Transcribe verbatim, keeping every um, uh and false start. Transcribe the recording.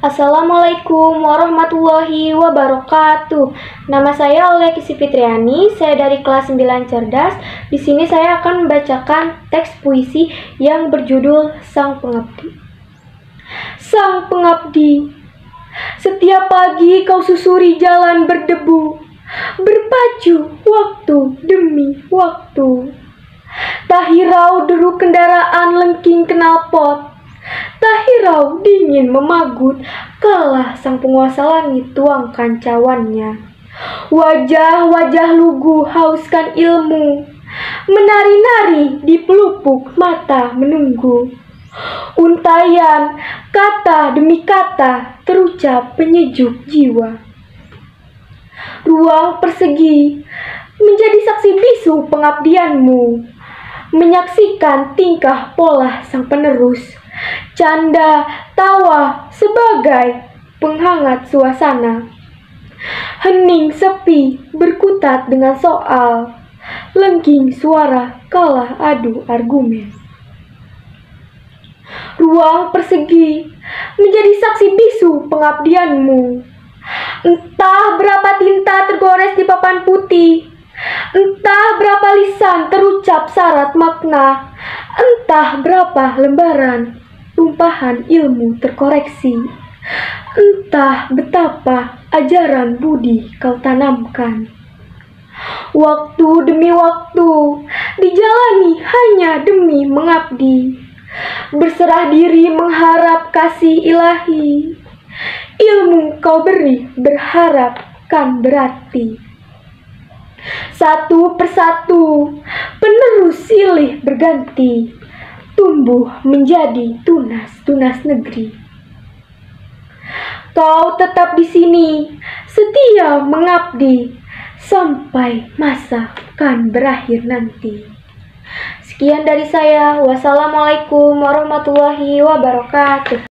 Assalamualaikum warahmatullahi wabarakatuh. Nama saya Olekisi Fitriani, saya dari kelas sembilan Cerdas. Di sini saya akan membacakan teks puisi yang berjudul Sang Pengabdi. Sang Pengabdi, setiap pagi kau susuri jalan berdebu, berpacu waktu demi waktu. Tak hirau deru kendaraan lengking knalpot, tak hirau dingin memagut kala sang penguasa langit tuangkan cawannya. Wajah-wajah lugu hauskan ilmu, menari-nari di pelupuk mata menunggu. Untayan kata demi kata terucap penyejuk jiwa. Ruang persegi menjadi saksi bisu pengabdianmu, menyaksikan tingkah pola sang penerus. Canda tawa sebagai penghangat suasana. Hening sepi berkutat dengan soal, lengging suara kalah adu argumen. Ruang persegi menjadi saksi bisu pengabdianmu. Entah berapa tinta tergores di papan putih, entah berapa lisan terucap syarat makna, entah berapa lembaran tumpahan ilmu terkoreksi, entah betapa ajaran budi kau tanamkan. Waktu demi waktu dijalani hanya demi mengabdi, berserah diri mengharap kasih ilahi. Ilmu kau beri berharap kan berarti. Satu persatu penerus silih berganti, tumbuh menjadi tunas-tunas negeri. Kau tetap di sini, setia mengabdi, sampai masa kan berakhir nanti. Sekian dari saya. Wassalamualaikum warahmatullahi wabarakatuh.